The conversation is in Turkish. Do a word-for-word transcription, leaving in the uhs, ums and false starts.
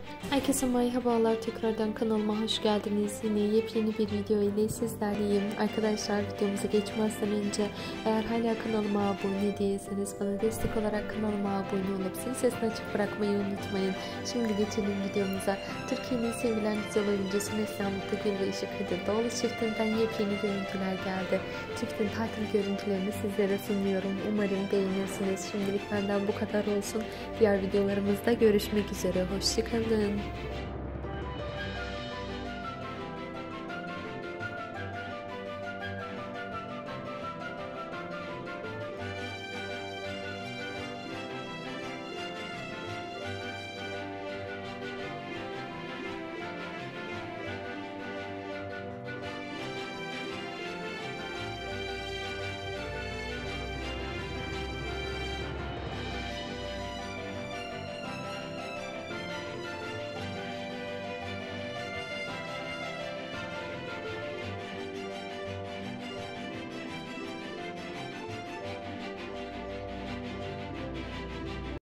Herkese merhabalar, tekrardan kanalıma hoş geldiniz. Yine yepyeni bir video ile sizlerleyim. Arkadaşlar, videomuza geçmezden önce eğer hala kanalıma abone değilseniz bana destek olarak kanalıma abone olup zil sesini açık bırakmayı unutmayın. Şimdi geçelim videomuza. Türkiye'nin sevilen güzel oyuncusu Neslihan Mutlugül ve Işık Kadirdoğlu çiftinden yepyeni görüntüler geldi. Çiftin tatil görüntülerini sizlere sunuyorum. Umarım beğenirsiniz. Şimdilik benden bu kadar olsun. Diğer videolarımızda görüşmek üzere. Hoşçakalın.